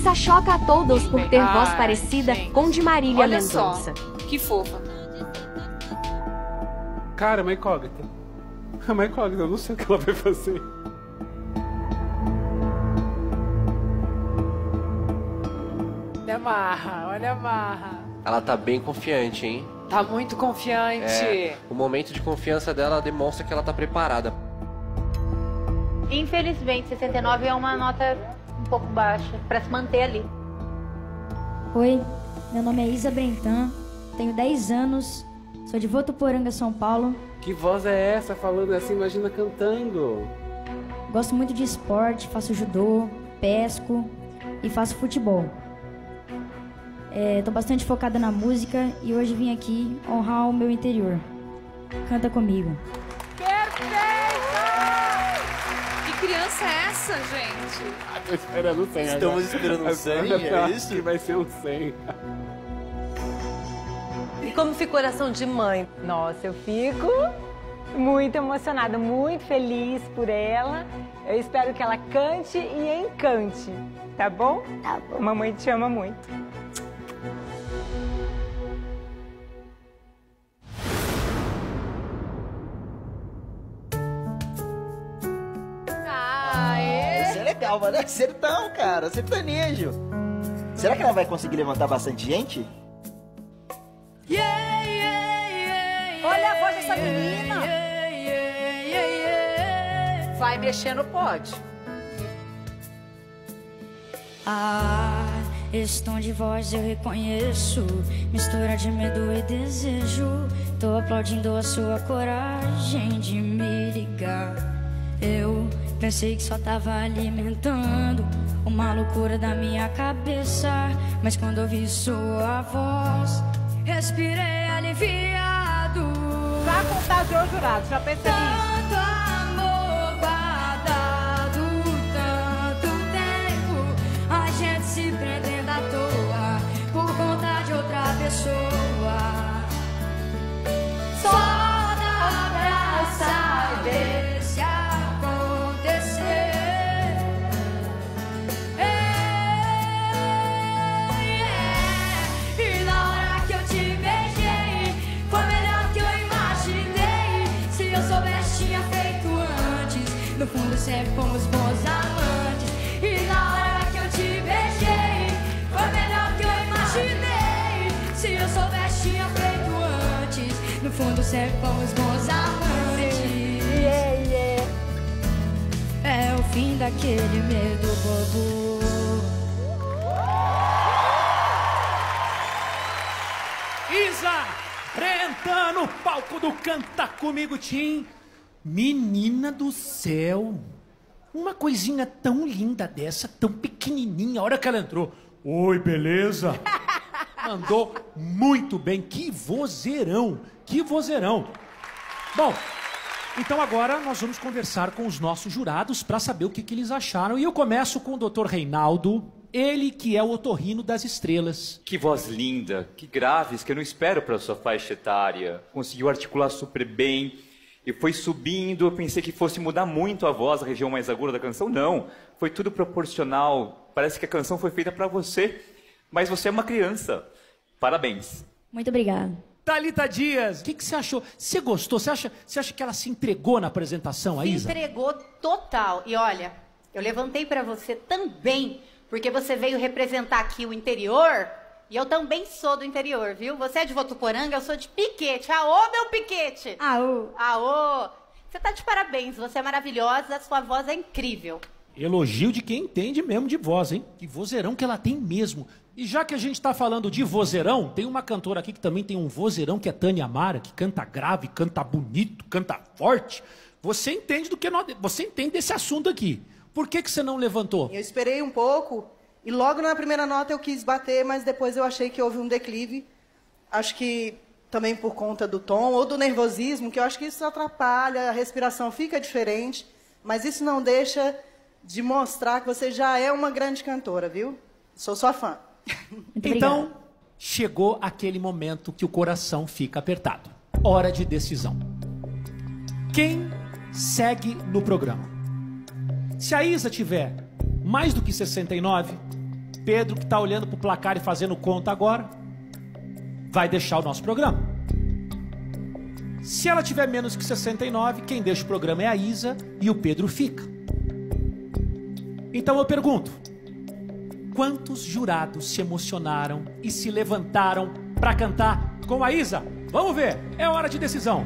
Isa choca a todos por ter voz parecida com de Marília Olha Mendonça. só, que fofa. Cara, é uma incógnita. É uma incógnita, eu não sei o que ela vai fazer. Olha a marra, olha a marra. Ela tá bem confiante, hein? Tá muito confiante. O momento de confiança dela demonstra que ela tá preparada. Infelizmente, 69 é uma nota um pouco baixa, para se manter ali. Oi, meu nome é Isa Brentan, tenho 10 anos, sou de Votuporanga, São Paulo. Que voz é essa falando assim, imagina cantando? Gosto muito de esporte, faço judô, pesco e faço futebol. Tô bastante focada na música e hoje vim aqui honrar o meu interior. Canta comigo. Perfeito! Que criança é essa, gente? Tô esperando 100 agora. Estamos esperando 100, é isso? Que vai ser um 100. E como fica o coração de mãe? Nossa, eu fico muito emocionada, muito feliz por ela. Eu espero que ela cante e encante, tá bom? Tá bom. Mamãe te ama muito. Isso é legal, mas é sertão, cara, sertanejo. Será que ela vai conseguir levantar bastante gente? Olha a voz dessa menina. Vai mexendo, pode. Esse tom de voz eu reconheço, mistura de medo e desejo. Tô aplaudindo a sua coragem de me ligar. Eu pensei que só tava alimentando uma loucura da minha cabeça, mas quando ouvi sua voz, respirei aliviado. Já contagiou o jurado, já pensei nisso. Tanto amor guardado, tanto tempo, a gente se prendendo à toa por conta de outra pessoa. Só dá pra saber se acontecer. E na hora que eu te beijei, foi melhor que eu imaginei. Se eu soubesse, tinha feito antes. No fundo, sempre fomos bons amantes. E na hora que eu te beijei, foi melhor que eu imaginei. Se eu soubesse, tinha feito antes. No fundo, sempre fomos bons amantes. É o fim daquele medo bobo. Isa Brentan no palco do Canta Comigo Tim. Menina do céu, uma coisinha tão linda dessa, tão pequenininha, a hora que ela entrou. Oi, beleza? Mandou muito bem, que vozeirão, que vozeirão. Bom, então agora nós vamos conversar com os nossos jurados para saber o que eles acharam. E eu começo com o Dr. Reinaldo, ele que é o otorrino das estrelas. Que voz linda, que graves, que eu não espero para sua faixa etária. Conseguiu articular super bem e foi subindo. Eu pensei que fosse mudar muito a voz, a região mais aguda da canção. Não, foi tudo proporcional. Parece que a canção foi feita para você, mas você é uma criança. Parabéns. Muito obrigada. Thalita Dias, o que você achou? Você gostou? Você acha que ela se entregou na apresentação, a Isa? Se entregou total. E olha, eu levantei pra você também, porque você veio representar aqui o interior, e eu também sou do interior, viu? Você é de Votuporanga, eu sou de Piquete. Aô, meu Piquete! Aô! Aô! Você tá de parabéns, você é maravilhosa, a sua voz é incrível. Elogio de quem entende mesmo de voz, hein? Que vozeirão que ela tem mesmo. E já que a gente tá falando de vozeirão, tem uma cantora aqui que também tem um vozeirão, que é Tânia Amara, que canta grave, canta bonito, canta forte. Você entende você entende desse assunto aqui. Por que você não levantou? Eu esperei um pouco e logo na primeira nota eu quis bater, mas depois eu achei que houve um declive. Acho que também por conta do tom ou do nervosismo, que eu acho que isso atrapalha, a respiração fica diferente, mas isso não deixa de mostrar que você já é uma grande cantora, viu? Sou sua fã. Então, chegou aquele momento que o coração fica apertado. Hora de decisão. Quem segue no programa? Se a Isa tiver mais do que 69, Pedro, que tá olhando pro placar e fazendo conta agora, vai deixar o nosso programa. Se ela tiver menos que 69, quem deixa o programa é a Isa e o Pedro fica. Então eu pergunto, quantos jurados se emocionaram e se levantaram para cantar com a Isa? Vamos ver, é hora de decisão.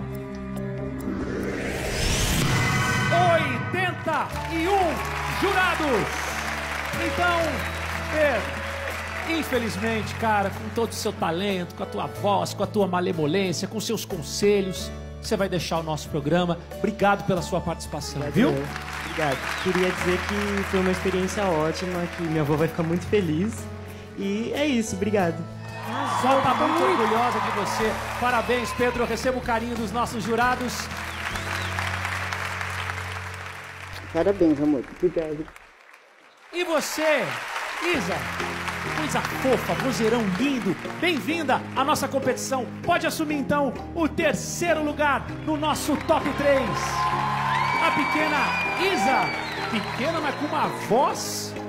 81 jurados. Então, Pedro, infelizmente, cara, com todo o seu talento, com a tua voz, com a tua malemolência, com seus conselhos, você vai deixar o nosso programa. Obrigado pela sua participação, viu? Obrigado. Queria dizer que foi uma experiência ótima, que minha avó vai ficar muito feliz. E é isso, obrigado. A Sol tá muito orgulhosa de você. Parabéns, Pedro. Eu recebo o carinho dos nossos jurados. Parabéns, amor. Obrigado. E você, Isa, coisa fofa, vozeirão lindo, bem-vinda à nossa competição. Pode assumir então o terceiro lugar no nosso top 3. A pequena Isa, pequena, mas com uma voz